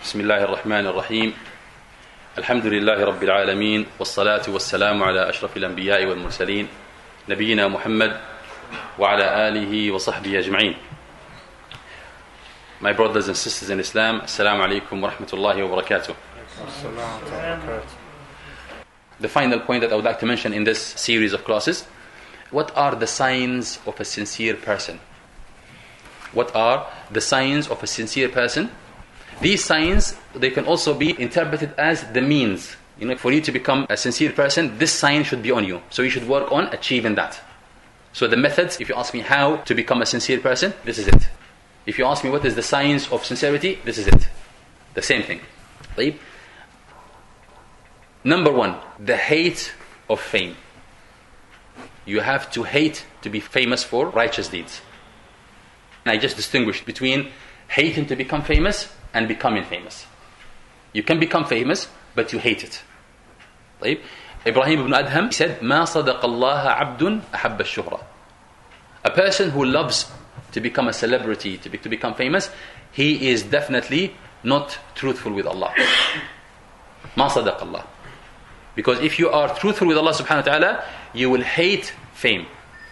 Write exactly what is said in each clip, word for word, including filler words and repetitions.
بسم الله الرحمن الرحيم الحمد لله رب العالمين والصلاة والسلام على أشرف الأنبياء والمرسلين نبينا محمد وعلى آله وصحبه أجمعين. My brothers and sisters in Islam, Assalamu alaikum wa rahmatullahi wa barakatuh. The final point that I would like to mention in this series of classes: what are the signs of a sincere person? What are the signs of a sincere person? These signs, they can also be interpreted as the means. You know, for you to become a sincere person, this sign should be on you. So you should work on achieving that. So the methods, if you ask me how to become a sincere person, this is it. If you ask me what is the signs of sincerity, this is it. The same thing. Right? Number one, the hate of fame. You have to hate to be famous for righteous deeds. And I just distinguished between hating to become famous and becoming famous. You can become famous, but you hate it. Right? Ibrahim ibn Adham said, "Ma صدق الله عبد أحب الشهرة." A person who loves to become a celebrity, to, be, to become famous, he is definitely not truthful with Allah. ما صدق الله. Because if you are truthful with Allah subhanahu wa ta'ala, you will hate fame.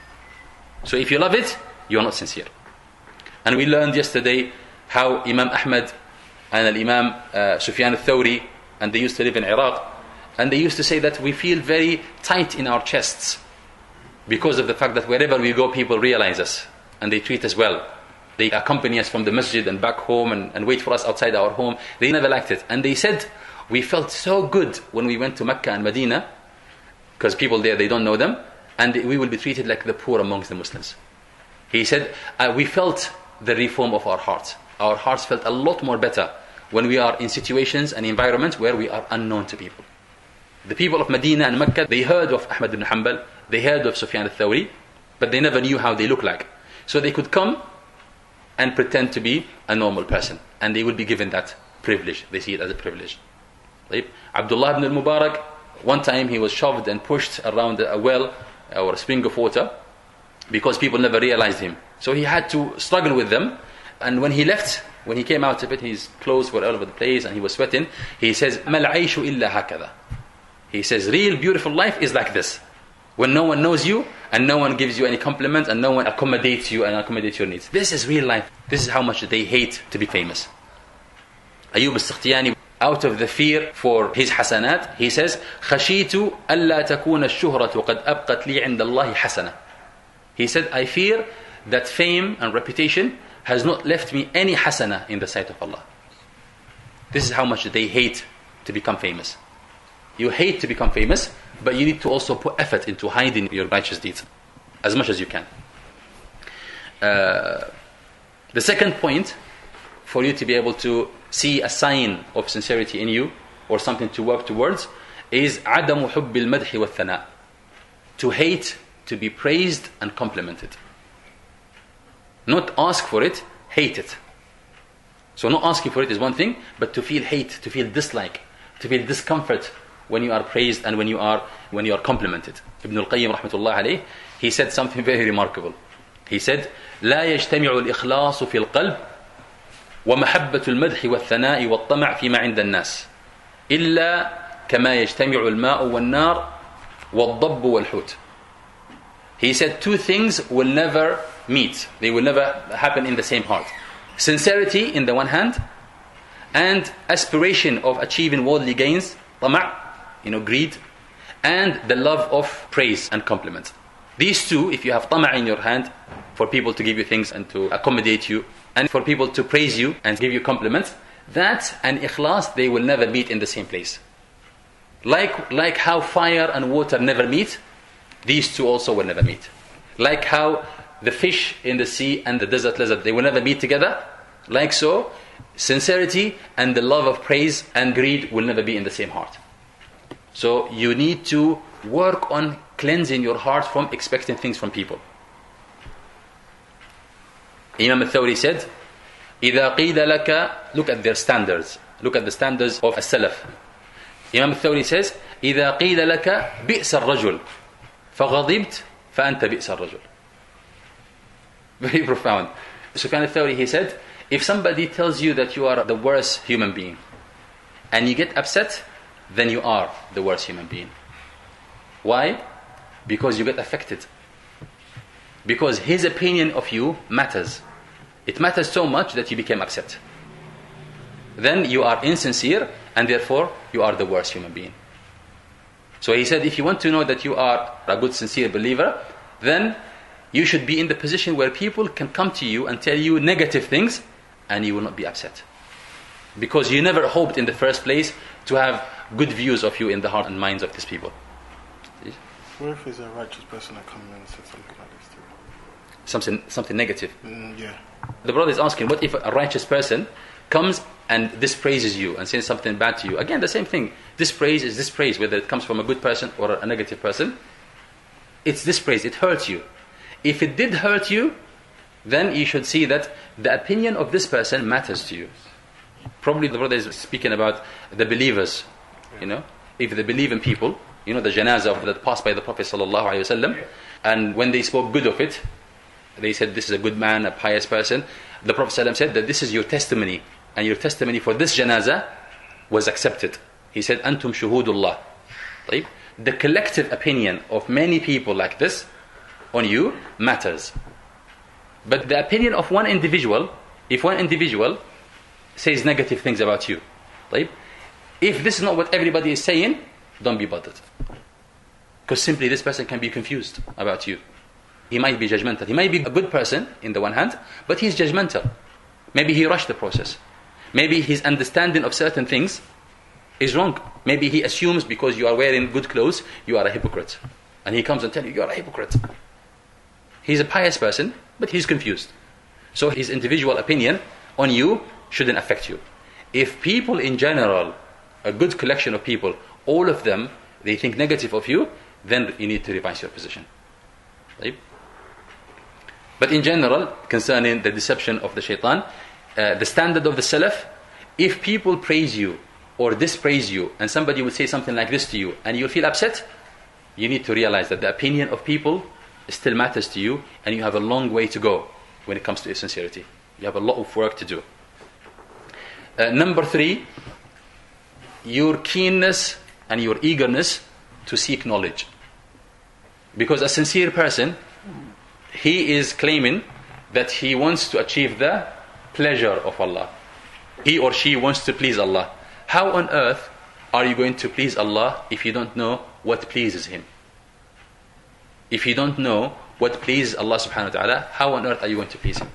So if you love it, you are not sincere. And we learned yesterday how Imam Ahmad and Imam uh, Sufyan al-Thawri, and they used to live in Iraq, and they used to say that we feel very tight in our chests because of the fact that wherever we go, people realize us and they treat us well. They accompany us from the masjid and back home and, and wait for us outside our home. They never liked it. And they said, we felt so good when we went to Mecca and Medina, because people there, they don't know them, and we will be treated like the poor amongst the Muslims. He said, uh, we felt the reform of our hearts. Our hearts felt a lot more better when we are in situations and environments where we are unknown to people. The people of Medina and Mecca, they heard of Ahmad ibn Hanbal, they heard of Sufyan al-Thawri, but they never knew how they look like. So they could come and pretend to be a normal person, and they would be given that privilege. They see it as a privilege. Right? Abdullah ibn al-Mubarak, one time he was shoved and pushed around a well or a spring of water because people never realized him. So he had to struggle with them. And when he left, when he came out of it, his clothes were all over the place and he was sweating. He says, "Mal aishu illa hakada." He says, real beautiful life is like this. When no one knows you and no one gives you any compliment and no one accommodates you and accommodates your needs. This is real life. This is how much they hate to be famous. Ayyub al-Sakhtiyani, out of the fear for his hasanat, he says, "Khashitu alla takuna ash-shuhratu qad abqat li 'inda Allah hasana." He said, I fear that fame and reputation has not left me any hasana in the sight of Allah. This is how much they hate to become famous. You hate to become famous, but you need to also put effort into hiding your righteous deeds as much as you can. Uh, the second point, for you to be able to see a sign of sincerity in you, or something to work towards, is عدم حب المدح والثناء. To hate to be praised and complimented. Not ask for it, hate it. So not asking for it is one thing, but to feel hate, to feel dislike, to feel discomfort when you are praised and when you are when you are complimented. Ibn al-Qayyim rahmatullah alayh, he said something very remarkable. He said, لا يجتمع الإخلاص في القلب ومحبة المدح والثناء والطمع فيما عند الناس إلا كما يجتمع الماء والنار والضب والحوت. He said two things will never meet. They will never happen in the same heart. Sincerity in the one hand, and aspiration of achieving worldly gains, طمع, you know, greed, and the love of praise and compliment. These two, if you have طمع in your hand, for people to give you things and to accommodate you, and for people to praise you and give you compliments, that and ikhlas, they will never meet in the same place. Like, like how fire and water never meet, these two also will never meet. Like how the fish in the sea and the desert lizard, they will never meet together. Like so, sincerity and the love of praise and greed will never be in the same heart. So you need to work on cleansing your heart from expecting things from people. Imam al-Thawri said, إِذَا قِيلَ لَكَ, look at their standards. Look at the standards of as-Salaf. Imam al-Thawri says, إِذَا قِيلَ لَكَ بِئْسَ الرَّجُلِ فَغَضِبْتَ فَأَنْتَ بِئْسَ الرَّجُلِ. Very profound. Sufyan al-Thawri, he said, If somebody tells you that you are the worst human being, and you get upset, then you are the worst human being. Why? Because you get affected. Because his opinion of you matters. It matters so much that you became upset. Then you are insincere, and therefore you are the worst human being. So he said, if you want to know that you are a good, sincere believer, then you should be in the position where people can come to you and tell you negative things, and you will not be upset. Because you never hoped in the first place to have good views of you in the heart and minds of these people. What if there's a righteous person that comes in and says something like this to you? Something, something negative. Mm, yeah. The brother is asking, what if a righteous person comes and dispraises you and says something bad to you? Again, the same thing. Dispraise is dispraise, whether it comes from a good person or a negative person. It's dispraise. It hurts you. If it did hurt you, then you should see that the opinion of this person matters to you. Probably the brother is speaking about the believers. You know, if they believe in people, you know, the janazah that passed by the Prophet sallallahu alaihi wasallam, and when they spoke good of it, they said this is a good man, a pious person. The Prophet sallallahu alaihi wasallam said that this is your testimony, and your testimony for this janazah was accepted. He said, "Antum shuhudullah." Right? The collective opinion of many people like this on you matters. But the opinion of one individual, if one individual says negative things about you, right? If this is not what everybody is saying, don't be bothered. Because simply this person can be confused about you. He might be judgmental. He might be a good person in the one hand, but he's judgmental. Maybe he rushed the process. Maybe his understanding of certain things is wrong. Maybe he assumes because you are wearing good clothes, you are a hypocrite. And he comes and tells you, you are a hypocrite. He's a pious person, but he's confused. So his individual opinion on you shouldn't affect you. If people in general, a good collection of people, all of them, they think negative of you, then you need to revise your position. Right? But in general, concerning the deception of the shaitan, uh, the standard of the Salaf, if people praise you or dispraise you, and somebody would say something like this to you, and you feel upset, you need to realize that the opinion of people still matters to you, and you have a long way to go when it comes to sincerity. You have a lot of work to do. Uh, number three, your keenness and your eagerness to seek knowledge. Because a sincere person, he is claiming that he wants to achieve the pleasure of Allah. He or she wants to please Allah. How on earth are you going to please Allah if you don't know what pleases Him? If you don't know what pleases Allah subhanahu wa ta'ala, how on earth are you going to please Him?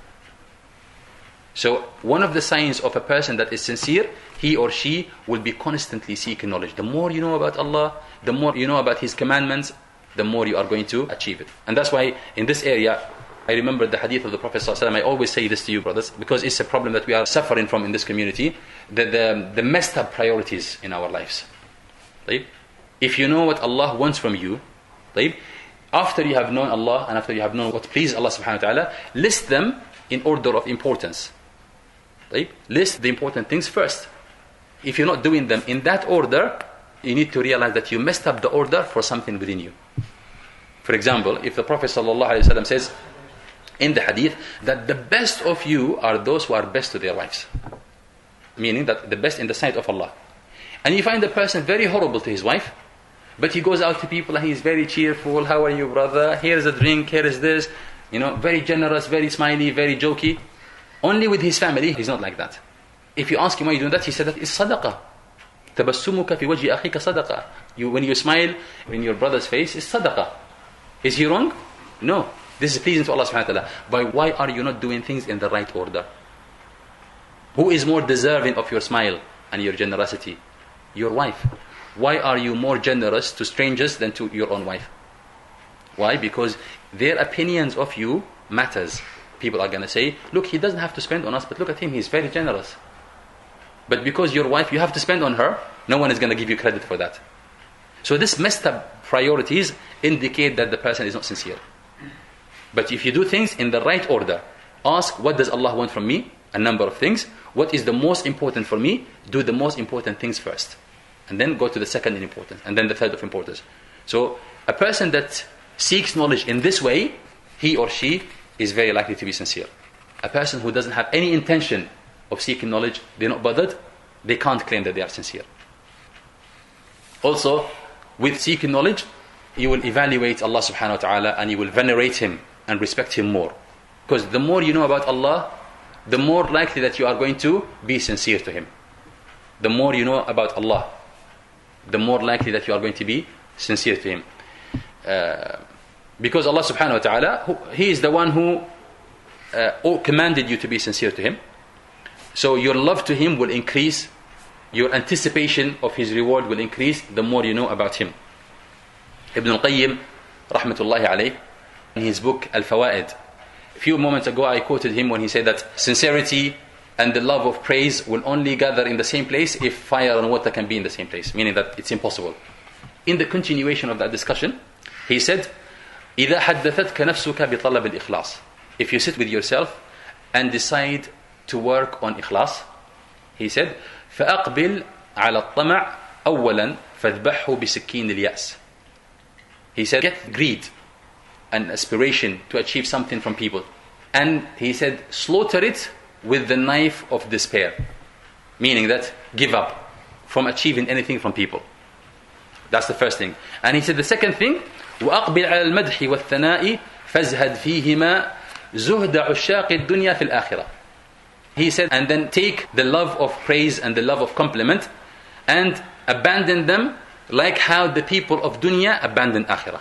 So one of the signs of a person that is sincere, he or she will be constantly seeking knowledge. The more you know about Allah, the more you know about His commandments, the more you are going to achieve it. And that's why in this area, I remember the hadith of the Prophet ﷺ. I always say this to you, brothers, because it's a problem that we are suffering from in this community, the, the, the messed up priorities in our lives. Right? If you know what Allah wants from you, right? After you have known Allah and after you have known what pleases Allah subhanahu wa ta'ala, list them in order of importance. Right? List the important things first. If you're not doing them in that order, you need to realize that you messed up the order for something within you. For example, if the Prophet ﷺ says in the hadith that the best of you are those who are best to their wives, meaning that the best in the sight of Allah, and you find the person very horrible to his wife, but he goes out to people and he's very cheerful, how are you brother, here's a drink, here is this, you know, very generous, very smiley, very jokey. Only with his family, he's not like that. If you ask him why you doing that, he said that it's sadaqah. تَبَسُّمُكَ فِي وَجْهِ أَخِيكَ صَدَقَةً. You, when you smile in your brother's face, it's sadaqah. Is he wrong? No. This is pleasing to Allah subhanahu wa ta'ala. But why are you not doing things in the right order? Who is more deserving of your smile and your generosity? Your wife. Why are you more generous to strangers than to your own wife? Why? Because their opinions of you matters. People are going to say, look, he doesn't have to spend on us, but look at him, he's very generous. But because your wife, you have to spend on her, no one is going to give you credit for that. So this messed up priorities indicate that the person is not sincere. But if you do things in the right order, ask, what does Allah want from me? A number of things. What is the most important for me? Do the most important things first. And then go to the second in importance. And then the third of importance. So a person that seeks knowledge in this way, he or she is very likely to be sincere. A person who doesn't have any intention of seeking knowledge, they're not bothered, they can't claim that they are sincere. Also, with seeking knowledge, you will evaluate Allah subhanahu wa ta'ala and you will venerate Him and respect Him more. Because the more you know about Allah, the more likely that you are going to be sincere to Him. The more you know about Allah, the more likely that you are going to be sincere to Him. Uh, because Allah subhanahu wa ta'ala, He is the one who uh, commanded you to be sincere to Him. So your love to Him will increase, your anticipation of His reward will increase the more you know about Him. Ibn al-Qayyim, rahmatullahi alayh, in his book Al-Fawaid, a few moments ago I quoted him when he said that sincerity and the love of praise will only gather in the same place if fire and water can be in the same place, meaning that it's impossible. In the continuation of that discussion, he said, إِذَا حَدَّثَتْكَ نَفْسُكَ بِطَلَبِ الْإِخْلَاصِ. If you sit with yourself and decide to work on ikhlas, he said, فَأَقْبِلْ عَلَى الطَّمَعِ أَوَّلًا فَاذْبَحْهُ بِسِكِّينِ الْيَأْسِ. He said, get greed and aspiration to achieve something from people. And he said, slaughter it with the knife of despair. Meaning that, give up from achieving anything from people. That's the first thing. And he said the second thing, وَأَقْبِلْ عَلَى الْمَدْحِ وَالثَّنَاءِ فَازْهَدْ فِيهِمَا زُهْدَ عُشَّاقِ الدُّنْيَا فِي الْآخِرَةِ. He said, and then take the love of praise and the love of compliment and abandon them like how the people of dunya abandon akhirah.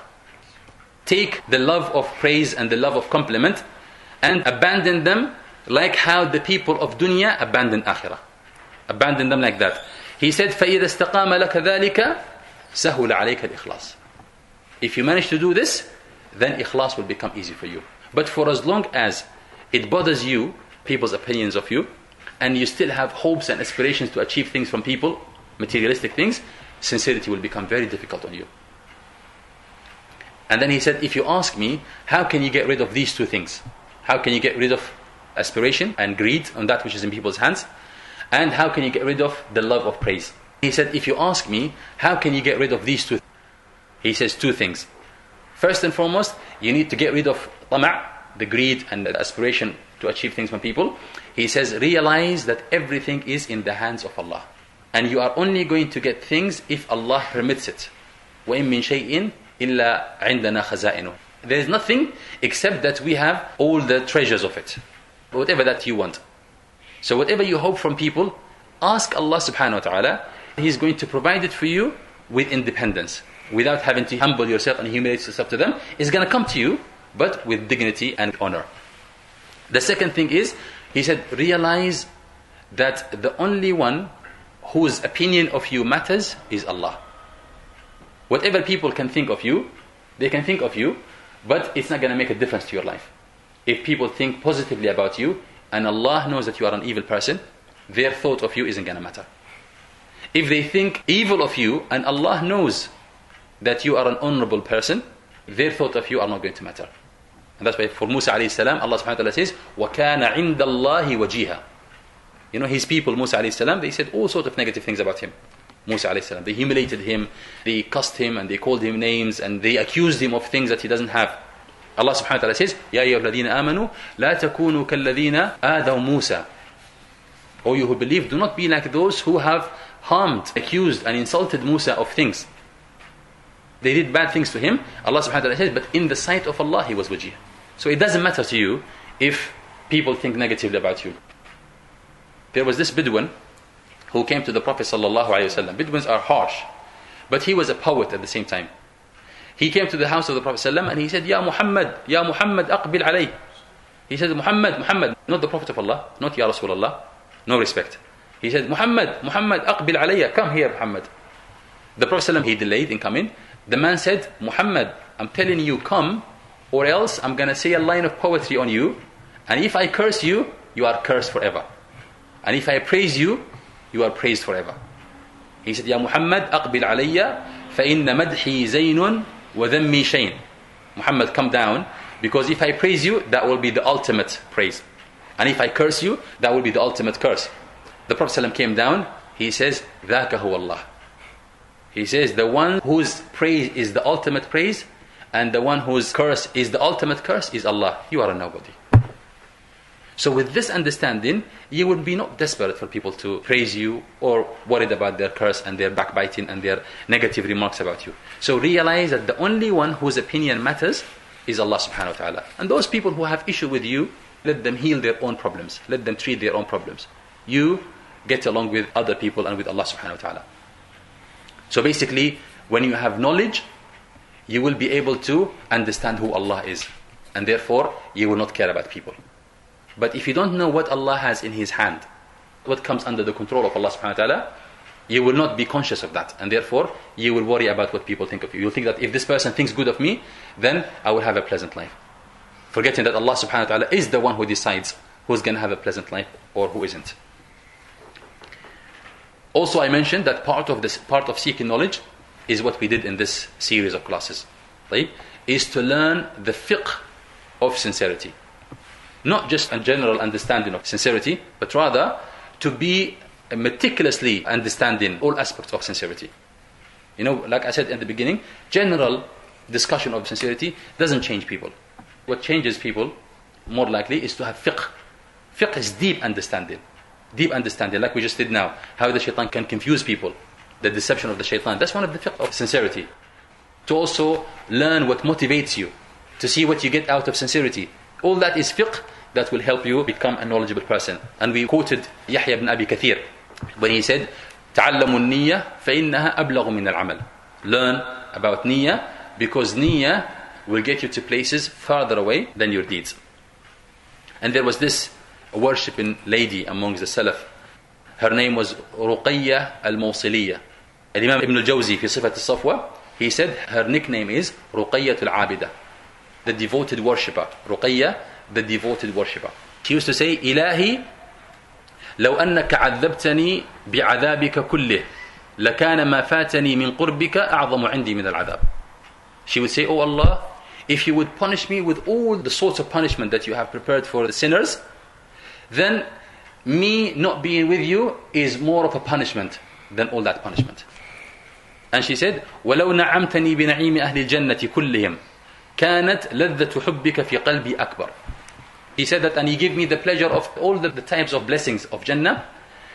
Take the love of praise and the love of compliment and abandon them like how the people of dunya abandon akhirah. Abandon them like that. He said, فَإِذَا اسْتَقَامَ لَكَ ذَلِكَ سَهُلَ عَلَيْكَ الْإِخْلَاصِ. If you manage to do this, then ikhlas will become easy for you. But for as long as it bothers you, people's opinions of you, and you still have hopes and aspirations to achieve things from people, materialistic things, sincerity will become very difficult on you. And then he said, if you ask me, how can you get rid of these two things? How can you get rid of aspiration and greed on that which is in people's hands? And how can you get rid of the love of praise? He said, if you ask me, how can you get rid of these two? He says two things. First and foremost, you need to get rid of tama', the greed and the aspiration to achieve things from people. He says, realize that everything is in the hands of Allah. And you are only going to get things if Allah permits it. وَإِن مِّن شَيْءٍ إِلَّا عِنْدَنَا خَزَائِنُهُ. There is nothing except that we have all the treasures of it. Whatever that you want. So whatever you hope from people, ask Allah subhanahu wa ta'ala. He's going to provide it for you with independence. Without having to humble yourself and humiliate yourself to them. It's going to come to you, but with dignity and honor. The second thing is, he said, realize that the only one whose opinion of you matters is Allah. Whatever people can think of you, they can think of you, but it's not going to make a difference to your life. If people think positively about you, and Allah knows that you are an evil person, their thought of you isn't going to matter. If they think evil of you, and Allah knows that you are an honorable person, their thought of you are not going to matter. And that's why for Musa alayhi salam, Allah subhanahu wa ta'ala says, وَكَانَ عِنْدَ اللَّهِ وَجِيهًا. You know, his people, Musa alayhi salam, they said all sorts of negative things about him. Musa alayhi salam, they humiliated him, they cussed him, and they called him names, and they accused him of things that he doesn't have. Allah subhanahu wa ta'ala says, يَا أَيُّهَا الَّذِينَ آمَنُوا لَا تَكُونُوا كَالَّذِينَ آذَوْا مُوسَى. O you who believe, do not be like those who have harmed, accused, and insulted Musa of things. They did bad things to him. Allah subhanahu wa ta'ala says, but in the sight of Allah, he was wajih. So it doesn't matter to you if people think negatively about you. There was this Bedouin who came to the Prophet sallallahu alaihi wasallam. Bedouins are harsh, but he was a poet at the same time. He came to the house of the Prophet sallallahu alaihi wasallam and he said, Ya Muhammad, Ya Muhammad, aqbil alayh. He said, Muhammad, Muhammad, not the Prophet of Allah, not Ya Rasulullah, no respect. He said, Muhammad, Muhammad, aqbil alayya, come here, Muhammad. The Prophet sallallahu alaihi wasallam, he delayed in coming. The man said, Muhammad, I'm telling you, come, or else I'm going to say a line of poetry on you, and if I curse you, you are cursed forever. And if I praise you, you are praised forever. He said, Ya Muhammad, aqbil alayya, fa inna madhi zaynun wa dhammi shayn. Muhammad, come down, because if I praise you, that will be the ultimate praise. And if I curse you, that will be the ultimate curse. The Prophet ﷺ came down, he says, ذَاكَ هُوَ اللَّهِ. He says, the one whose praise is the ultimate praise, and the one whose curse is the ultimate curse is Allah. You are a nobody. So with this understanding, you would be not desperate for people to praise you or worried about their curse and their backbiting and their negative remarks about you. So realize that the only one whose opinion matters is Allah subhanahu wa ta'ala. And those people who have issue with you, let them heal their own problems. Let them treat their own problems. You get along with other people and with Allah subhanahu wa ta'ala. So basically, when you have knowledge, you will be able to understand who Allah is. And therefore, you will not care about people. But if you don't know what Allah has in His hand, what comes under the control of Allah subhanahu wa ta'ala, you will not be conscious of that. And therefore, you will worry about what people think of you. You'll think that if this person thinks good of me, then I will have a pleasant life. Forgetting that Allah subhanahu wa ta'ala is the one who decides who's going to have a pleasant life or who isn't. Also, I mentioned that part of this, part of seeking knowledge is what we did in this series of classes. Right? Is to learn the fiqh of sincerity. Not just a general understanding of sincerity, but rather to be meticulously understanding all aspects of sincerity. You know, like I said in the beginning, general discussion of sincerity doesn't change people. What changes people, more likely, is to have fiqh. Fiqh is deep understanding. Deep understanding, like we just did now. How the shaitan can confuse people. The deception of the shaitan. That's one of the fiqh of sincerity. To also learn what motivates you. To see what you get out of sincerity. All that is fiqh that will help you become a knowledgeable person. And we quoted Yahya ibn Abi Kathir when he said, تَعَلَّمُوا النِّيَّةِ فَإِنَّهَا أَبْلَغُ مِنَ الْعَمَلِ. Learn about niyyah, because niyyah will get you to places farther away than your deeds. And there was this worshipping lady amongst the Salaf. Her name was Ruqayya al-Mawsiliyya. Imam Ibn al-Jawzi fi Sifat al-Safwa, he said her nickname is Ruqayya al-Abida, the devoted worshipper. Ruqayya, the devoted worshipper. She used to say, Ilahi, لو أنك عذبتني بعذابك كله لكان ما فاتني من قربك أعظم عندي من العذاب. She would say, Oh Allah, if you would punish me with all the sorts of punishment that you have prepared for the sinners, then me not being with you is more of a punishment than all that punishment. And she said, ولو نعمتني بنعيم أهل الجنة كلهم كانت لذة حبك في قلبي أكبر. He said that, and he gave me the pleasure of all the, the types of blessings of Jannah.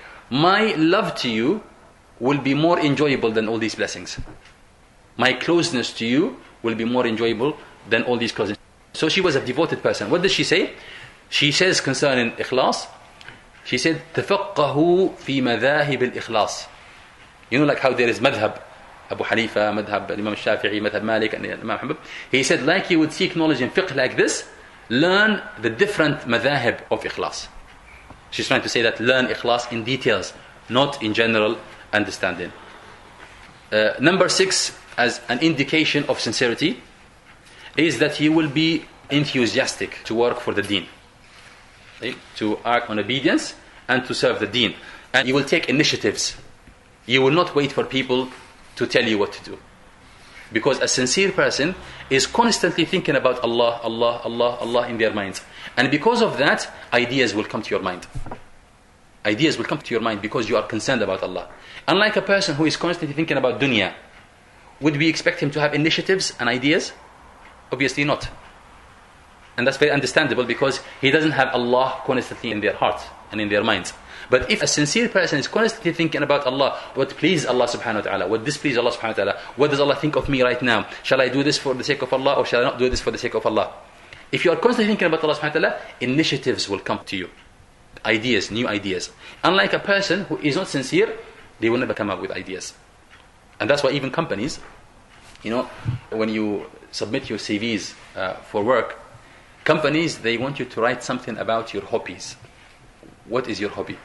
My love to you will be more enjoyable than all these blessings. My closeness to you will be more enjoyable than all these closeness. So she was a devoted person. What did she say? She says concerning ikhlas, she said, تفقهوا في مذاهب الإخلاص. You know, like how there is madhab, Abu Hanifa, madhab Imam Shafi'i, madhab Malik, and Imam Ahmad. He said, like you would seek knowledge in fiqh like this, learn the different madhahib of ikhlas. She's trying to say that learn ikhlas in details, not in general understanding. Uh, number six, as an indication of sincerity, is that you will be enthusiastic to work for the deen. Okay? To act on obedience and to serve the deen. And you will take initiatives. You will not wait for people to tell you what to do. Because a sincere person is constantly thinking about Allah, Allah, Allah, Allah in their minds. And because of that, ideas will come to your mind. Ideas will come to your mind because you are concerned about Allah. Unlike a person who is constantly thinking about dunya, would we expect him to have initiatives and ideas? Obviously not. And that's very understandable because he doesn't have Allah constantly in their hearts and in their minds. But if a sincere person is constantly thinking about Allah, what pleases Allah subhanahu wa ta'ala, what displeases Allah subhanahu wa ta'ala, what does Allah think of me right now? Shall I do this for the sake of Allah or shall I not do this for the sake of Allah? If you are constantly thinking about Allah subhanahu wa ta'ala, initiatives will come to you. Ideas, new ideas. Unlike a person who is not sincere, they will never come up with ideas. And that's why even companies, you know, when you submit your C Vs uh, for work, companies, they want you to write something about your hobbies. What is your hobby?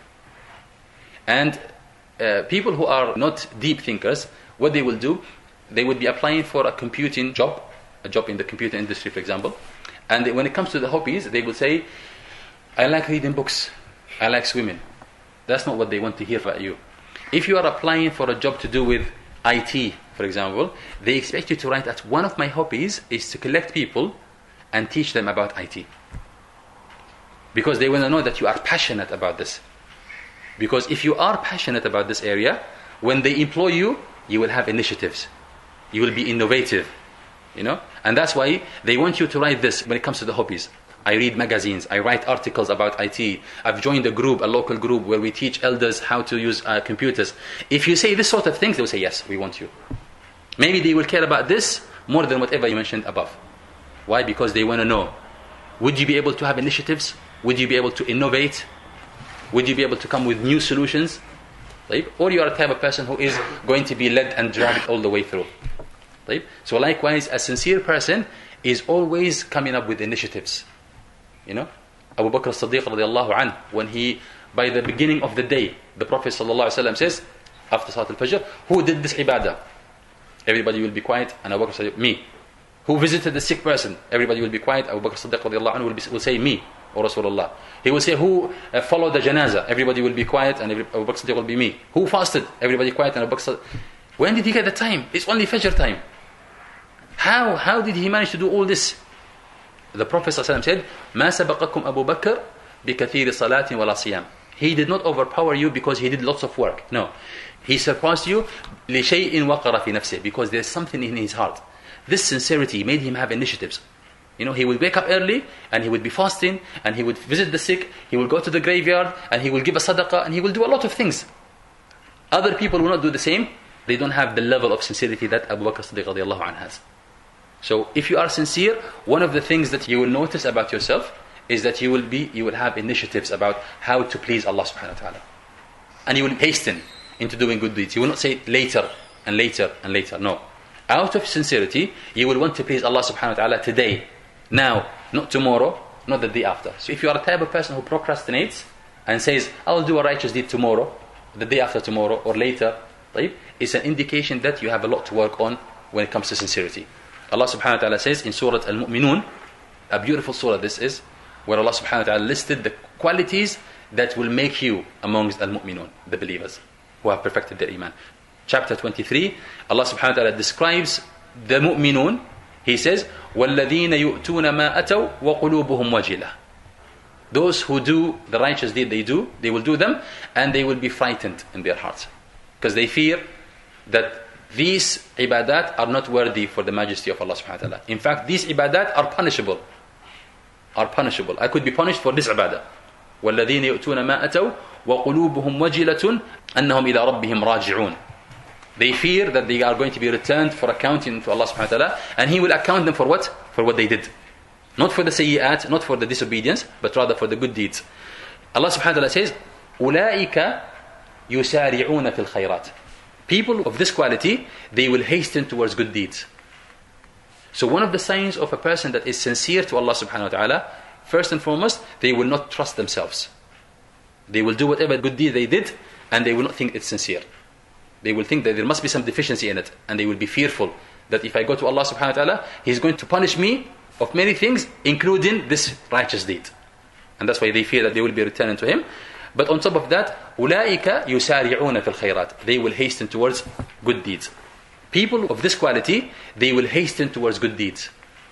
And uh, people who are not deep thinkers, what they will do, they would be applying for a computing job, a job in the computer industry, for example. And they, when it comes to the hobbies, they will say, I like reading books, I like swimming. That's not what they want to hear about you. If you are applying for a job to do with I T, for example, they expect you to write that one of my hobbies is to collect people and teach them about I T. Because they want to know that you are passionate about this. Because if you are passionate about this area, when they employ you, you will have initiatives. You will be innovative. You know? And that's why they want you to write this when it comes to the hobbies. I read magazines. I write articles about I T. I've joined a group, a local group, where we teach elders how to use uh, computers. If you say this sort of things, they will say, yes, we want you. Maybe they will care about this more than whatever you mentioned above. Why? Because they want to know, would you be able to have initiatives? Would you be able to innovate? Would you be able to come with new solutions? Right? Or you are the type of person who is going to be led and dragged all the way through. Right? So likewise, a sincere person is always coming up with initiatives. You know, Abu Bakr as-Siddiq radiallahu anhu, when he, by the beginning of the day, the Prophet sallallahu alaihi wasallam says, after Salat al-Fajr, who did this ibadah? Everybody will be quiet, and Abu Bakr said, me. Who visited the sick person? Everybody will be quiet. Abu Bakr as-Siddiq radiallahu anhu will, be, will say, me, or Rasulullah. He will say, who uh, followed the janazah? Everybody will be quiet, and every, Abu Bakr as-Siddiq will be me. Who fasted? Everybody quiet, and Abu Bakr. When did he get the time? It's only Fajr time. How? How did he manage to do all this? The Prophet ﷺ said, مَا سَبَقَكُمْ أَبُو بَكْرٍ بِكَثِيرِ صَلَاةٍ وَلَا صِيَامٍ. He did not overpower you because he did lots of work. No. He surpassed you لِشَيْءٍ وَقَرَ فِي نَفْسِهِ, because there's something in his heart. This sincerity made him have initiatives. You know, he would wake up early, and he would be fasting, and he would visit the sick, he will go to the graveyard, and he will give a sadaqah, and he will do a lot of things. Other people will not do the same. They don't have the level of sincerity that Abu Bakr as-Siddiq radiallahu anhu has. So if you are sincere, one of the things that you will notice about yourself is that you will be, you will have initiatives about how to please Allah subhanahu wa ta'ala. And you will hasten into doing good deeds. You will not say later and later and later. No. Out of sincerity, you will want to please Allah subhanahu wa ta'ala today, now, not tomorrow, not the day after. So if you are a type of person who procrastinates and says, I'll do a righteous deed tomorrow, the day after tomorrow, or later, right? It's an indication that you have a lot to work on when it comes to sincerity. Allah subhanahu wa ta'ala says in Surah Al-Mu'minun, a beautiful surah this is, where Allah subhanahu wa ta'ala listed the qualities that will make you amongst Al-Mu'minun, the believers who have perfected their iman. Chapter twenty-three, Allah subhanahu wa ta'ala describes the mu'minun. He says, وَالَّذِينَ يُؤْتُونَ مَا أَتَوْا وَقُلُوبُهُمْ وَجِلَةٌ. Those who do the righteous deed they do, they will do them, and they will be frightened in their hearts. Because they fear that these ibadat are not worthy for the majesty of Allah subhanahu wa ta'ala. In fact, these ibadat are punishable. Are punishable. I could be punished for this ibadah. وَالَّذِينَ يُؤْتُونَ مَا أَتَوْا وَقُلُوبُهُمْ وَجِلَةٌ أَنَّهُمْ إِلَىٰ رَبِّهِمْ رَاجِعُونَ. They fear that they are going to be returned for accounting to Allah subhanahu wa ta'ala, and He will account them for what? For what they did. Not for the sayyi'at, not for the disobedience, but rather for the good deeds. Allah subhanahu wa ta'ala says, أُولَٰئِكَ يُسَارِعُونَ فِي الْخَيْرَاتِ. People of this quality, they will hasten towards good deeds. So one of the signs of a person that is sincere to Allah subhanahu wa ta'ala, first and foremost, they will not trust themselves. They will do whatever good deed they did, and they will not think it's sincere. They will think that there must be some deficiency in it, and they will be fearful that if I go to Allah subhanahu wa ta'ala, He's going to punish me of many things, including this righteous deed. And that's why they fear that they will be returning to Him. But on top of that, أُولَٰئِكَ يُسَارِعُونَ فِي الْخَيْرَاتِ. They will hasten towards good deeds. People of this quality, they will hasten towards good deeds.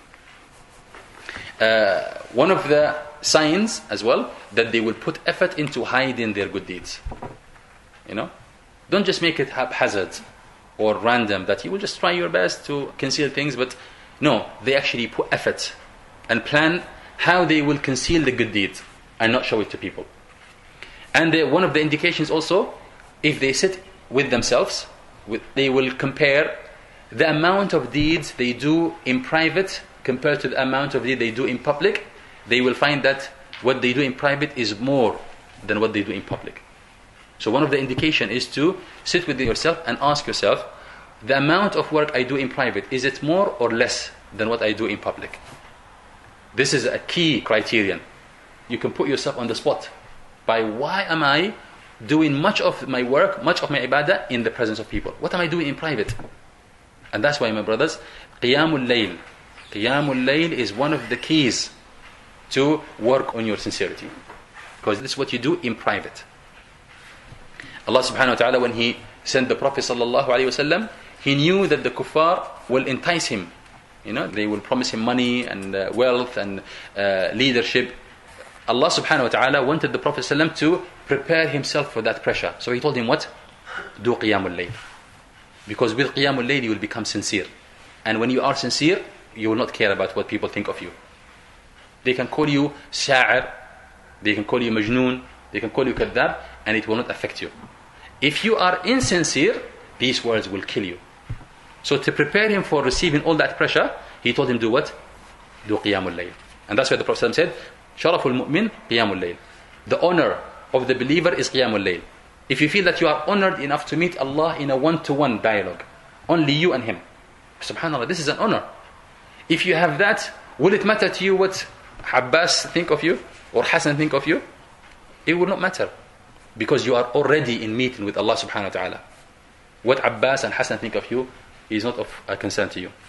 Uh, one of the signs as well, that they will put effort into hiding their good deeds. You know? Don't just make it haphazard or random, that you will just try your best to conceal things, but no, they actually put effort and plan how they will conceal the good deeds and not show it to people. And the, one of the indications also, if they sit with themselves, with, they will compare the amount of deeds they do in private compared to the amount of deeds they do in public. They will find that what they do in private is more than what they do in public. So one of the indication is to sit with yourself and ask yourself, the amount of work I do in private, is it more or less than what I do in public? This is a key criterion. You can put yourself on the spot by why am I doing much of my work, much of my ibadah in the presence of people? What am I doing in private? And that's why, my brothers, Qiyamul Layl. Qiyamul Layl is one of the keys to work on your sincerity. Because this is what you do in private. Allah subhanahu wa ta'ala, when He sent the Prophet sallallahu alayhi wa sallam, He knew that the kuffar will entice him. You know, they will promise him money and uh, wealth and uh, leadership. Allah subhanahu wa ta'ala wanted the Prophet sallam to prepare himself for that pressure. So He told him what? Do Qiyamul Layl. Because with Qiyamul Layl you will become sincere. And when you are sincere, you will not care about what people think of you. They can call you sha'ir, they can call you majnoon, they can call you kadhab, and it will not affect you. If you are insincere, these words will kill you. So to prepare him for receiving all that pressure, he told him, do what? Do qiyamul layl. And that's why the Prophet said, Sharaful mu'min qiyamul layl. The honor of the believer is qiyamul layl. If you feel that you are honored enough to meet Allah in a one-to-one dialogue, only you and him, subhanAllah, this is an honor. If you have that, will it matter to you what Abbas think of you or Hassan think of you? It will not matter, because you are already in meeting with Allah subhanahu wa ta'ala. What Abbas and Hassan think of you is not of a concern to you.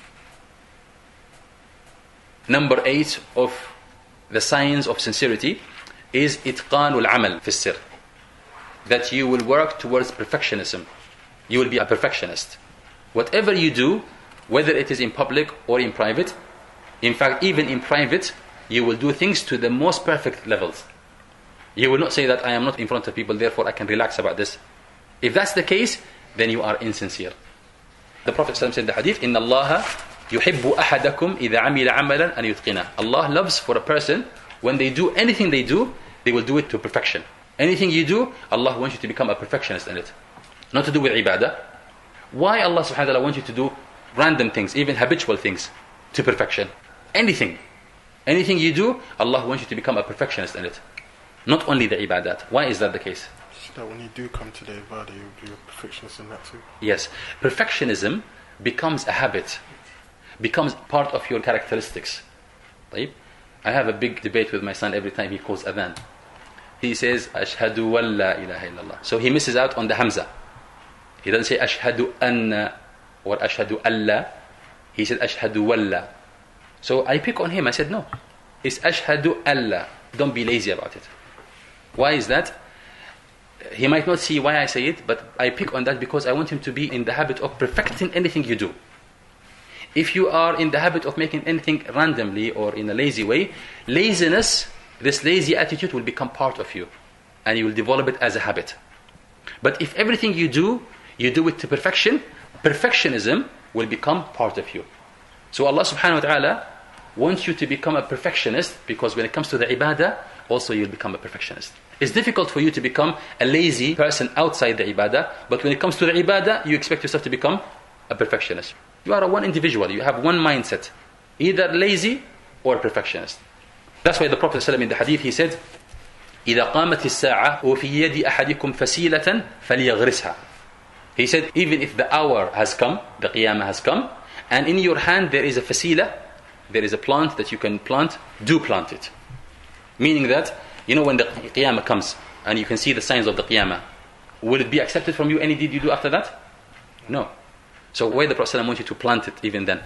Number eight of the signs of sincerity is itqanul amal fi sir, that you will work towards perfectionism. You will be a perfectionist. Whatever you do, whether it is in public or in private, in fact even in private, you will do things to the most perfect levels. You will not say that I am not in front of people, therefore I can relax about this. If that's the case, then you are insincere. The Prophet ﷺ said in the hadith, إِنَّ اللَّهَ يُحِبُّ أَحَدَكُمْ إِذَا عَمِلَ عَمَلًا أَنْ يُتْقِنَهُ. Allah loves for a person, when they do anything they do, they will do it to perfection. Anything you do, Allah wants you to become a perfectionist in it. Not to do with ibadah. Why Allah subhanahu wa ta'ala wants you to do random things, even habitual things, to perfection? Anything. Anything you do, Allah wants you to become a perfectionist in it. Not only the ibadat. Why is that the case? So that when you do come to the ibadah, you'll be a perfectionist in that too. Yes. Perfectionism becomes a habit, becomes part of your characteristics. طيب? I have a big debate with my son every time he calls adhan. He says, Ashhadu wa la ilaha illallah. So he misses out on the hamza. He doesn't say Ashhadu anna or Ashhadu alla. He said Ashhadu wa la. So I pick on him. I said, no. It's Ashhadu alla. Don't be lazy about it. Why is that? He might not see why I say it, but I pick on that because I want him to be in the habit of perfecting anything you do. If you are in the habit of making anything randomly or in a lazy way, laziness, this lazy attitude will become part of you, and you will develop it as a habit. But if everything you do, you do it to perfection, perfectionism will become part of you. So Allah subhanahu wa ta'ala wants you to become a perfectionist, because when it comes to the ibadah, also you'll become a perfectionist. It's difficult for you to become a lazy person outside the ibadah, but when it comes to the ibadah, you expect yourself to become a perfectionist. You are a one individual, you have one mindset, either lazy or perfectionist. That's why the Prophet ﷺ in the hadith, he said, إِذَا قَامَتِ السَّاعَةُ وَفِي يَدِ أَحَدِكُمْ فَسِيلَةً فَلْيَغْرِسْهَا. He said, even if the hour has come, the qiyamah has come, and in your hand there is a fasila, there is a plant that you can plant, do plant it. Meaning that, you know, when the qiyamah comes, and you can see the signs of the qiyamah, will it be accepted from you, any deed you do after that? No. So why the Prophet ﷺ wants you to plant it even then?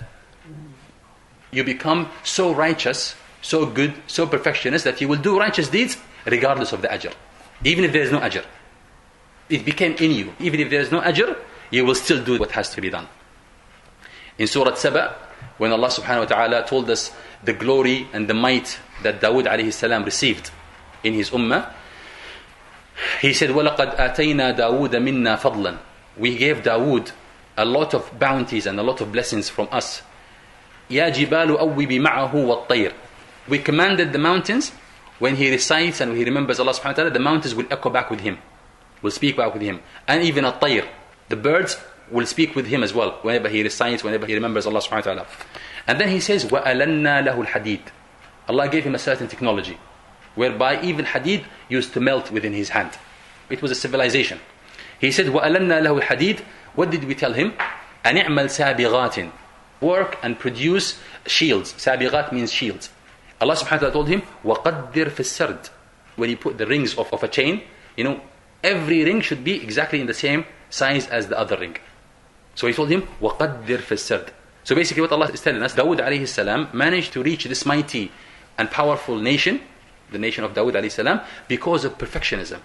You become so righteous, so good, so perfectionist, that you will do righteous deeds regardless of the ajr. Even if there is no ajr. It became in you. Even if there is no ajr, you will still do what has to be done. In Surah Saba, when Allah subhanahu wa ta'ala told us the glory and the might that Dawood alayhi salam received in his ummah, he said, وَلَقَدْ آتَيْنَا دَاوُودَ مِنَّا فَضْلًا. We gave Dawood a lot of bounties and a lot of blessings from us. يَا جِبَالُ أَوِّبِ مَعَهُ وَالطَّيْرِ. We commanded the mountains, when he recites and he remembers Allah subhanahu wa ta'ala, the mountains will echo back with him, will speak back with him. And even at-tayr, the birds will speak with him as well, whenever he recites, whenever he remembers Allah subhanahu wa ta'ala. And then he says, وَأَلَنَّا لَهُ الْحَدِيدِ. Allah gave him a certain technology, whereby even hadid used to melt within his hand. It was a civilization. He said, وَأَلَنَّا لَهُ الْحَدِيدِ. What did we tell him? أَنِعْمَلْ سَابِغَاتٍ. Work and produce shields. Sabigat means shields. Allah subhanahu wa ta'ala told him, وَقَدِّرْ فِي السَّرْدِ. When you put the rings of, of a chain, you know, every ring should be exactly in the same size as the other ring. So he told him, وَقَدِّرْ فِي السَّرْدِ. So basically what Allah is telling us, Dawood alayhi salam managed to reach this mighty and powerful nation, the nation of Dawood alayhi salam, because of perfectionism.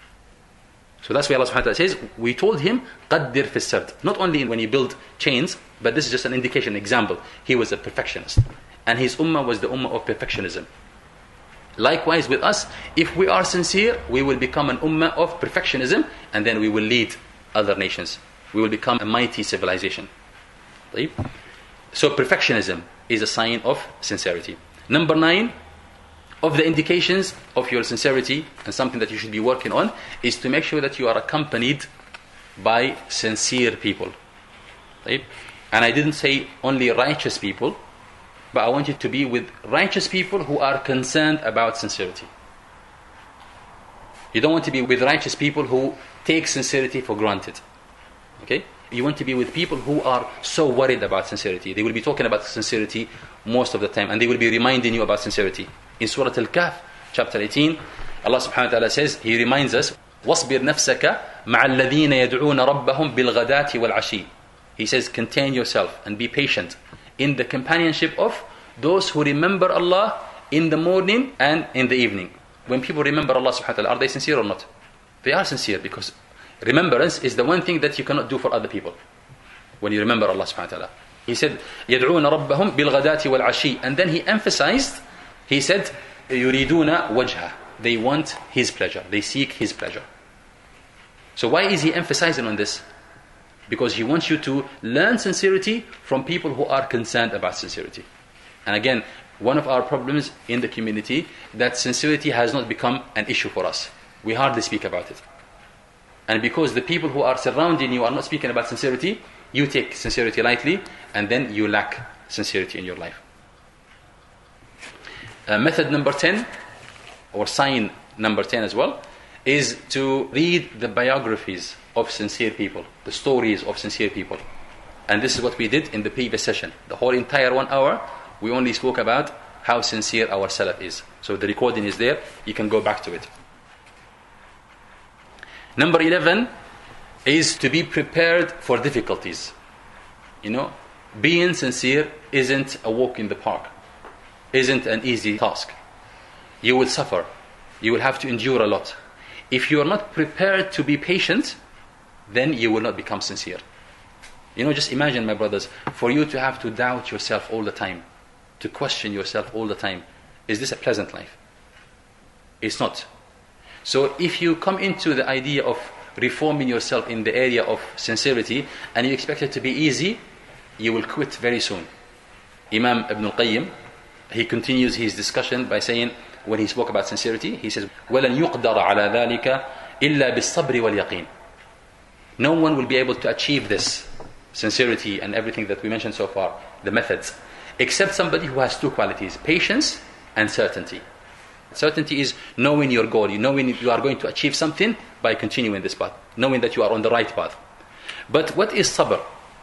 So that's why Allah subhanahu wa ta'ala says, we told him, قَدِّرْ فِي السَّرْدِ. Not only when he built chains, but this is just an indication, an example. He was a perfectionist. And his ummah was the ummah of perfectionism. Likewise with us, if we are sincere, we will become an ummah of perfectionism, and then we will lead other nations. We will become a mighty civilization. So perfectionism is a sign of sincerity. Number nine of the indications of your sincerity, and something that you should be working on, is to make sure that you are accompanied by sincere people. Right? And I didn't say only righteous people, but I want you to be with righteous people who are concerned about sincerity. You don't want to be with righteous people who take sincerity for granted. Okay? You want to be with people who are so worried about sincerity. They will be talking about sincerity most of the time, and they will be reminding you about sincerity. In Surah Al-Kahf, chapter eighteen, Allah subhanahu wa ta'ala says, He reminds us, وَاصْبِرْ نَفْسَكَ مَعَ الَّذِينَ يَدْعُونَ رَبَّهُمْ بِالْغَدَاةِ وَالْعَشِيِّ. He says, contain yourself and be patient in the companionship of those who remember Allah in the morning and in the evening. When people remember Allah subhanahu wa ta'ala, are they sincere or not? They are sincere, because remembrance is the one thing that you cannot do for other people. When you remember Allah subhanahu wa ta'ala. He said, يَدْعُونَ رَبَّهُمْ بِالْغَدَاةِ وَالْعَشِيِّ. And then he emphasized, he said, يُرِيدُونَ وَجْهَهُ. They want His pleasure. They seek His pleasure. So why is he emphasizing on this? Because he wants you to learn sincerity from people who are concerned about sincerity. And again, one of our problems in the community, that sincerity has not become an issue for us. We hardly speak about it. And because the people who are surrounding you are not speaking about sincerity, you take sincerity lightly, and then you lack sincerity in your life. Uh, method number ten, or sign number ten as well, is to read the biographies of sincere people, the stories of sincere people. And this is what we did in the previous session. The whole entire one hour, we only spoke about how sincere our salaf is. So the recording is there, you can go back to it. Number eleven is to be prepared for difficulties. You know, being sincere isn't a walk in the park, isn't an easy task. You will suffer, you will have to endure a lot. If you are not prepared to be patient, then you will not become sincere. You know, just imagine, my brothers, for you to have to doubt yourself all the time, to question yourself all the time. Is this a pleasant life? It's not. So if you come into the idea of reforming yourself in the area of sincerity, and you expect it to be easy, you will quit very soon. Imam Ibn al-Qayyim, he continues his discussion by saying, when he spoke about sincerity, he says, وَلَنْ يُقْدَرَ عَلَى ذَلِكَ إِلَّا بِالصَّبْرِ وَالْيَقِينِ. No one will be able to achieve this sincerity and everything that we mentioned so far, the methods, except somebody who has two qualities, patience and certainty. Certainty is knowing your goal, you knowing you are going to achieve something by continuing this path, knowing that you are on the right path. But what is sabr?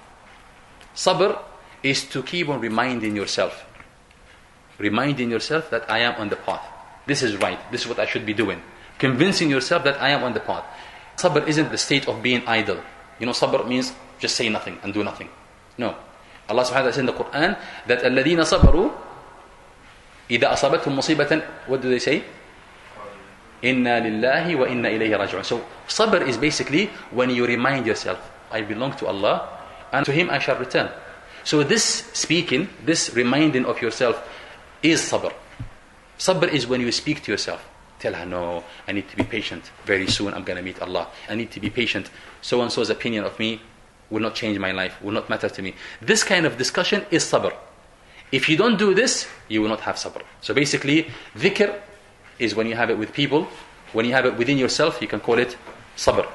Sabr is to keep on reminding yourself, reminding yourself that I am on the path. This is right, this is what I should be doing. Convincing yourself that I am on the path. Sabr isn't the state of being idle. You know, sabr means just say nothing and do nothing. No. Allah subhanahu wa ta'ala says in the Quran that الَّذِينَ صَبَرُوا إِذَا أَصَابَتْهُمْ مُصِيبَةً, what do they say? إِنَّا لِلَّهِ وَإِنَّا إِلَيْهِ رَاجِعُونَ. So sabr is basically when you remind yourself, I belong to Allah and to Him I shall return. So this speaking, this reminding of yourself is sabr. Sabr is when you speak to yourself. Tell her, no, I need to be patient. Very soon I'm going to meet Allah. I need to be patient. So-and-so's opinion of me will not change my life, will not matter to me. This kind of discussion is sabr. If you don't do this, you will not have sabr. So basically, dhikr is when you have it with people. When you have it within yourself, you can call it sabr.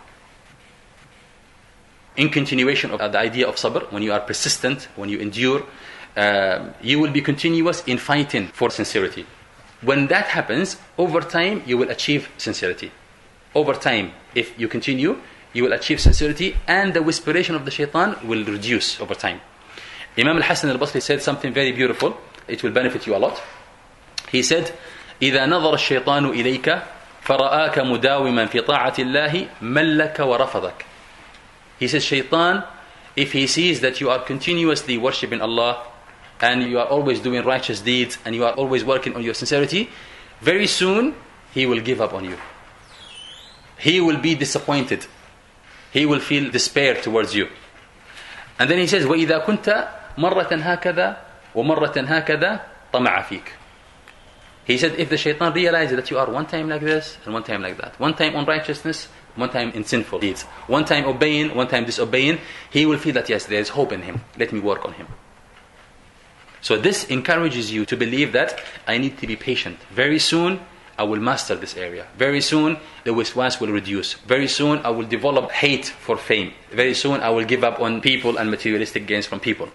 In continuation of the idea of sabr, when you are persistent, when you endure, uh, you will be continuous in fighting for sincerity. When that happens, over time, you will achieve sincerity. Over time, if you continue, you will achieve sincerity, and the whisperation of the shaitan will reduce over time. Imam al-Hasan al-Basri said something very beautiful. It will benefit you a lot. He said, إِذَا نَظَرَ الشَّيْطَانُ إِلَيْكَ فَرَآكَ مُدَاوِمًا فِي طَاعَةِ اللَّهِ مَلَّكَ وَرَفَضَكَ. He says, shaitan, if he sees that you are continuously worshipping Allah, and you are always doing righteous deeds, and you are always working on your sincerity, very soon he will give up on you. He will be disappointed. He will feel despair towards you. And then he says, وَإِذَا كُنْتَ مَرَّةً هَكَذَا وَمَرَّةً هَكَذَا طَمَعَ فِيكَ. He said, if the shaitan realizes that you are one time like this and one time like that, one time on righteousness, one time in sinful deeds, one time obeying, one time disobeying, he will feel that yes, there is hope in him. Let me work on him. So this encourages you to believe that I need to be patient. Very soon, I will master this area. Very soon, the waswas will reduce. Very soon, I will develop hate for fame. Very soon, I will give up on people and materialistic gains from people.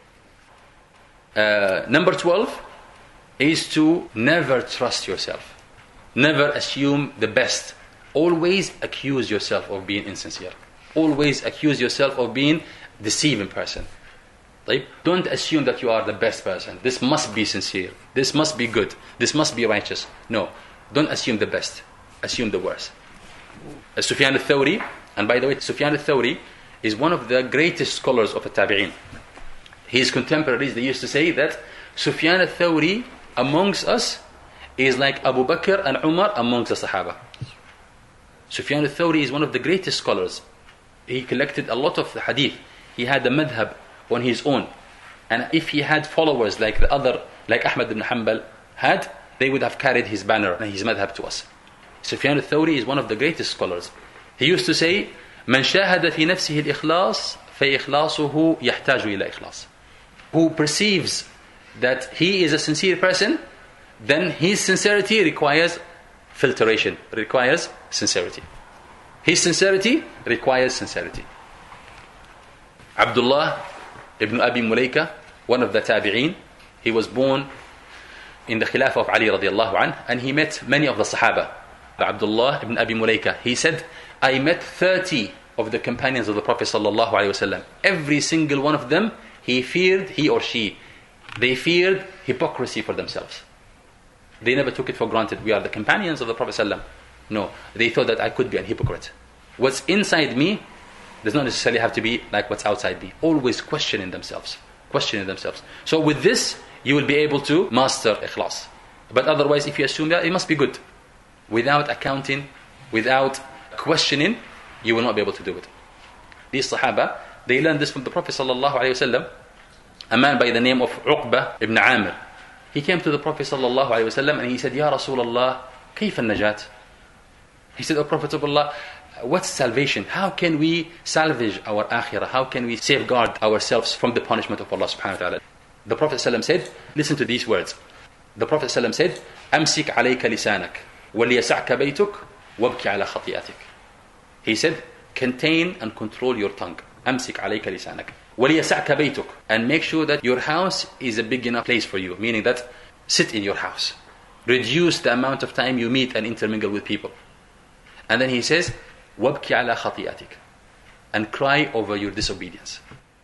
Uh, number twelve is to never trust yourself. Never assume the best. Always accuse yourself of being insincere. Always accuse yourself of being a deceiving person. Don't assume that you are the best person. This must be sincere. This must be good. This must be righteous. No. Don't assume the best. Assume the worst. Uh, Sufyan al-Thawri, and by the way, Sufyan al-Thawri is one of the greatest scholars of the Tabi'in. His contemporaries, they used to say that Sufyan al-Thawri amongst us is like Abu Bakr and Umar amongst the Sahaba. Sufyan al-Thawri is one of the greatest scholars. He collected a lot of the hadith. He had a madhab on his own. And if he had followers like the other, like Ahmad ibn Hanbal had, they would have carried his banner and his madhab to us. Sufyan al-Thawri is one of the greatest scholars. He used to say, من شاهد في نفسه الإخلاص فإخلاصه يحتاج إلى إخلاص. Who perceives that he is a sincere person, then his sincerity requires filtration, requires sincerity. His sincerity requires sincerity. Abdullah ibn Abi Mulaika, one of the Tabi'een, he was born in the Khilafah of Ali radiallahu anhu, and he met many of the Sahaba. Abdullah ibn Abi Mulaika, he said, I met thirty of the companions of the Prophet sallallahu alaihi wasallam. Every single one of them, he feared, he or she, they feared hypocrisy for themselves. They never took it for granted. We are the companions of the Prophet sallam. No, they thought that I could be a hypocrite. What's inside me does not necessarily have to be like what's outside me. Always questioning themselves. Questioning themselves. So with this, you will be able to master ikhlas. But otherwise, if you assume that, it must be good. Without accounting, without questioning, you will not be able to do it. These Sahaba, they learned this from the Prophet sallallahu alaihi wasallam. A man by the name of Uqba ibn Amir. He came to the Prophet sallallahu alaihi wasallam and he said, Ya Rasulullah, كيف النجاة? He said, O Prophet of Allah, what's salvation? How can we salvage our akhirah? How can we safeguard ourselves from the punishment of Allah subhanahu wa ta'ala? The Prophet ﷺ said, listen to these words. The Prophet ﷺ said, أمسك عليك لسانك وليسعك بيتك وابكي على خطيئتك. He said, contain and control your tongue. أمسك عليك لسانك وليسعك بيتك. And make sure that your house is a big enough place for you. Meaning that sit in your house. Reduce the amount of time you meet and intermingle with people. And then he says, وابكي على خطيئتك. And cry over your disobedience.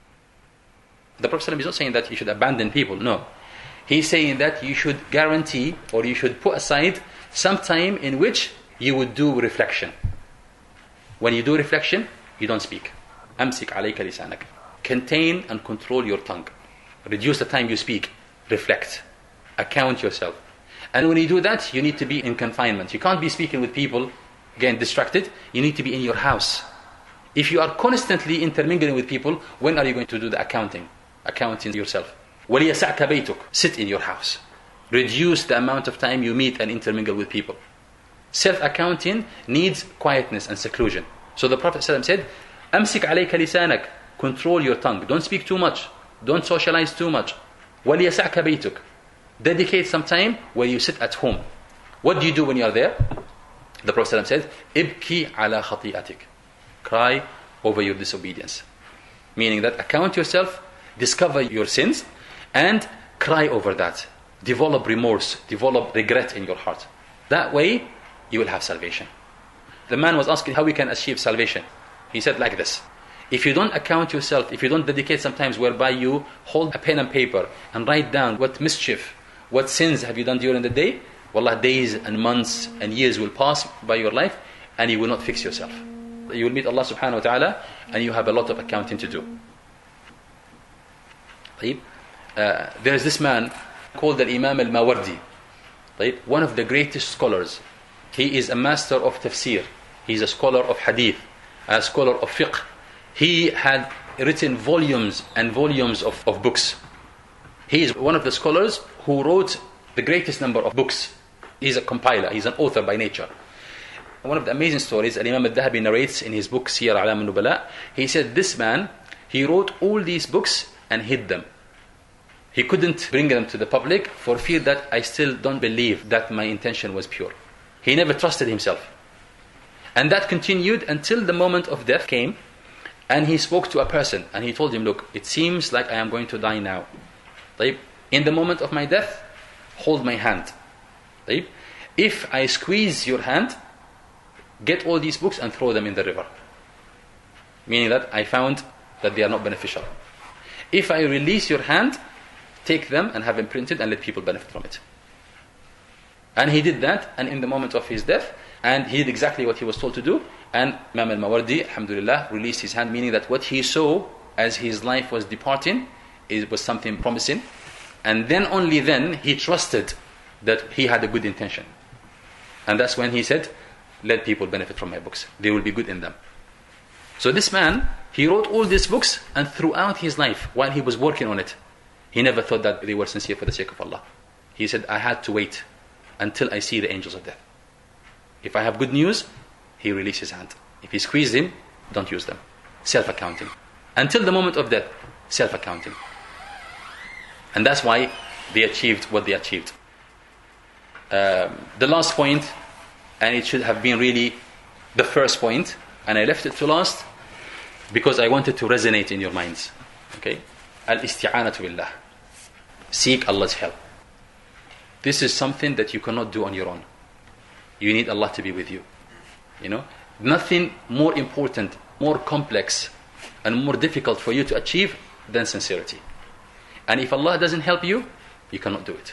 The Prophet ﷺ is not saying that you should abandon people. No. He's saying that you should guarantee or you should put aside some time in which you would do reflection. When you do reflection, you don't speak. أمسك عليك لسانك. Contain and control your tongue. Reduce the time you speak. Reflect. Account yourself. And when you do that, you need to be in confinement. You can't be speaking with people, again, distracted. You need to be in your house. If you are constantly intermingling with people, when are you going to do the accounting? Accounting yourself. وَلِيَسَعْكَ بَيْتُكَ. Sit in your house. Reduce the amount of time you meet and intermingle with people. Self-accounting needs quietness and seclusion. So the Prophet ﷺ said, أَمْسِكْ عَلَيْكَ لِسَانَكَ. Control your tongue. Don't speak too much. Don't socialize too much. وَلِيَسَعْكَ بَيْتُكَ. Dedicate some time where you sit at home. What do you do when you are there? The Prophet ﷺ said, إِبْكِي عَلَى خَطِيئَتِكَ. Cry over your disobedience. Meaning that account yourself, discover your sins, and cry over that. Develop remorse, develop regret in your heart. That way, you will have salvation. The man was asking how we can achieve salvation. He said like this. If you don't account yourself, if you don't dedicate some times whereby you hold a pen and paper and write down what mischief, what sins have you done during the day, wallah, days and months and years will pass by your life and you will not fix yourself. You will meet Allah subhanahu wa ta'ala and you have a lot of accounting to do. Uh, there is this man called the Imam al-Mawardi, one of the greatest scholars. He is a master of tafsir. He is a scholar of hadith, a scholar of fiqh. He had written volumes and volumes of, of books. He is one of the scholars who wrote the greatest number of books. He is a compiler. He is an author by nature. One of the amazing stories Imam al-Dhahabi narrates in his book Siyar A'lam al-Nubala. He said this man, he wrote all these books and hid them. he couldn't bring them to the public for fear that I still don't believe that my intention was pure. He never trusted himself. And that continued until the moment of death came, and he spoke to a person and he told him, look, it seems like I am going to die now. In the moment of my death, hold my hand. If I squeeze your hand, get all these books and throw them in the river. Meaning that I found that they are not beneficial. If I release your hand, take them and have them printed and let people benefit from it. And he did that, and in the moment of his death, and he did exactly what he was told to do, and Imam al-Mawardi, alhamdulillah, released his hand, meaning that what he saw as his life was departing it was something promising, and then only then he trusted that he had a good intention. And that's when he said, let people benefit from my books. They will be good in them. So this man, he wrote all these books, and throughout his life, while he was working on it, he never thought that they were sincere for the sake of Allah. He said, I had to wait until I see the angels of death. If I have good news, he released his hand. If he squeezed him, don't use them. Self-accounting. Until the moment of death, self-accounting. And that's why they achieved what they achieved. Um, the last point, and it should have been really the first point, and I left it to last because I wanted to resonate in your minds. Okay? Al-isti'anatu billah. Seek Allah's help. This is something that you cannot do on your own. You need Allah to be with you. You know, nothing more important, more complex, and more difficult for you to achieve than sincerity. And if Allah doesn't help you, you cannot do it.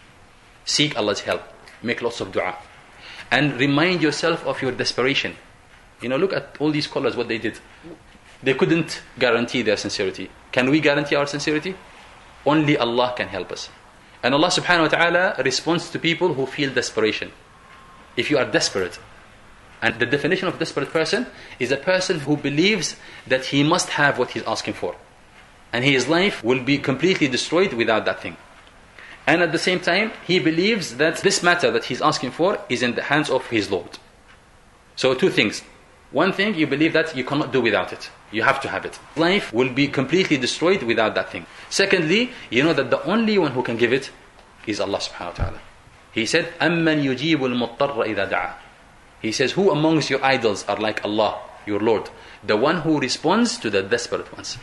Seek Allah's help. Make lots of dua. And remind yourself of your desperation. You know, look at all these scholars, what they did. They couldn't guarantee their sincerity. Can we guarantee our sincerity? Only Allah can help us. And Allah subhanahu wa ta'ala responds to people who feel desperation. If you are desperate, and the definition of a desperate person is a person who believes that he must have what he's asking for, and his life will be completely destroyed without that thing. And at the same time, he believes that this matter that he's asking for is in the hands of his Lord. So two things. One thing, you believe that you cannot do without it. You have to have it. Life will be completely destroyed without that thing. Secondly, you know that the only one who can give it is Allah subhanahu wa ta'ala. He said, أَمَّنْ يُجِيبُ الْمُضْطَرَّ إِذَا دَعَى. He says, who amongst your idols are like Allah, your Lord? The one who responds to the desperate ones.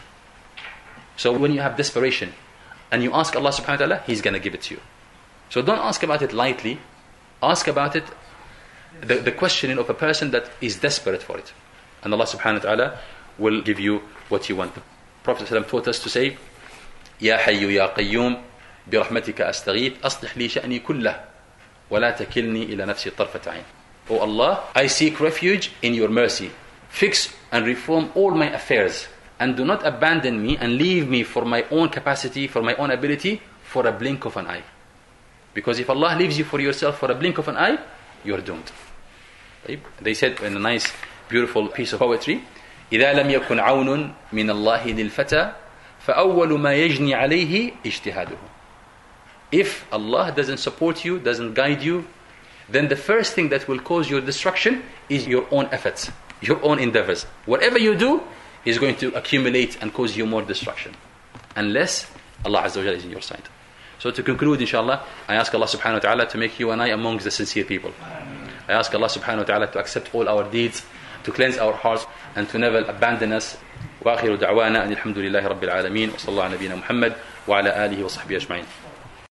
So when you have desperation, and you ask Allah subhanahu wa ta'ala, He's going to give it to you. So don't ask about it lightly. Ask about it, the, the questioning of a person that is desperate for it. And Allah subhanahu wa ta'ala will give you what you want. The Prophet ﷺ taught us to say, يا حي يا قيوم برحمتك أستغيث أصلح لي شأني كله ولا تكلني إلى نفسي طرفة عين. O Allah, I seek refuge in your mercy. Fix and reform all my affairs, and do not abandon me and leave me for my own capacity, for my own ability, for a blink of an eye. Because if Allah leaves you for yourself for a blink of an eye, you are doomed. They said in a nice, beautiful piece of poetry, إذا لم يكن عون من الله للفتى فأول ما يجني عليه اجتهاده. If Allah doesn't support you, doesn't guide you, then the first thing that will cause your destruction is your own efforts, your own endeavors. Whatever you do is going to accumulate and cause you more destruction, unless Allah Azza wa Jalla is in your side. So to conclude, inshallah, I ask Allah subhanahu wa ta'ala to make you and I amongst the sincere people. I ask Allah subhanahu wa ta'ala to accept all our deeds, to cleanse our hearts, and to never abandon us. وآخر دعوانا أن الحمد لله رب العالمين وصلى الله على نبينا محمد وعلى آله وصحبه أجمعين.